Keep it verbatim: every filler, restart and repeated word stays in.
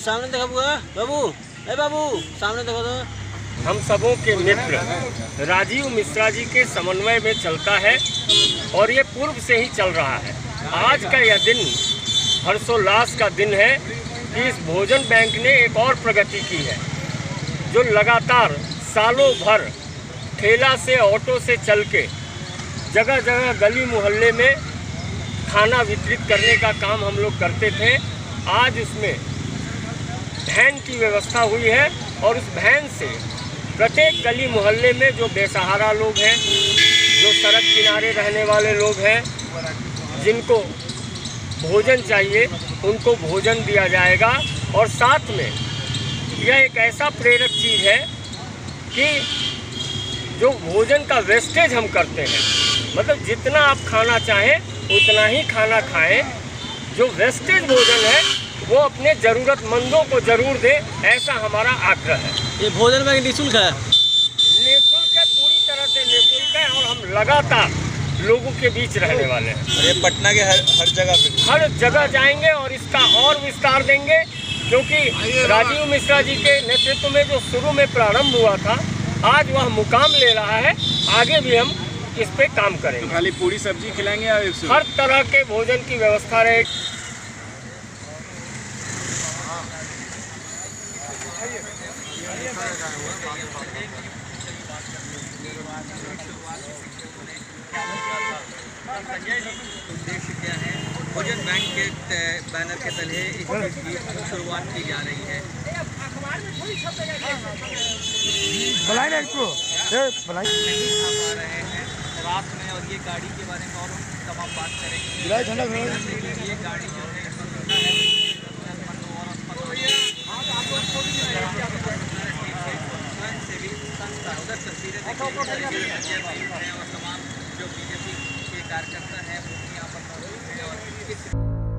सामने देखो बाबू, ए बाबू सामने देखो तो। हम सबों के मित्र राजीव मिश्रा जी के समन्वय में चलता है और ये पूर्व से ही चल रहा है। आज का यह दिन हर्षोल्लास का दिन है कि इस भोजन बैंक ने एक और प्रगति की है। जो लगातार सालों भर ठेला से ऑटो से चल के जगह जगह गली मोहल्ले में खाना वितरित करने का काम हम लोग करते थे, आज उसमें वैन की व्यवस्था हुई है और उस वैन से प्रत्येक गली मोहल्ले में जो बेसहारा लोग हैं, जो सड़क किनारे रहने वाले लोग हैं, जिनको भोजन चाहिए उनको भोजन दिया जाएगा। और साथ में यह एक ऐसा प्रेरक चीज़ है कि जो भोजन का वेस्टेज हम करते हैं, मतलब जितना आप खाना चाहें उतना ही खाना खाएं, जो वेस्टेज भोजन है वो अपने ज़रूरतमंदों को ज़रूर दें, ऐसा हमारा आग्रह है। ये भोजन बैंक निःशुल्क है? निःशुल्क है, पूरी तरह से निःशुल्क है और हम लगातार लोगों के बीच रहने वाले हैं। ये पटना के हर हर जगह पे हर जगह जाएंगे और इसका और विस्तार देंगे, क्योंकि राजीव मिश्रा जी के नेतृत्व में जो शुरू में प्रारंभ हुआ था, आज वह मुकाम ले रहा है। आगे भी हम इस पे काम करेंगे। तो खाली पूरी सब्जी खिलाएंगे या हर तरह के भोजन की व्यवस्था रहेगी। उद्देश्य क्या है? भोजन बैंक के बैनर के तले इस चीज़ की शुरुआत की जा रही है। नहीं खा पा रहे हैं रात में, और ये गाड़ी के बारे में और तमाम बात करेंगे। ये गाड़ी जो है स्वयं सेवी संस्था, उधर तस्वीरें और तमाम जो बीजेपी के कार्यकर्ता हैं वो यहाँ पर मौजूद हैं और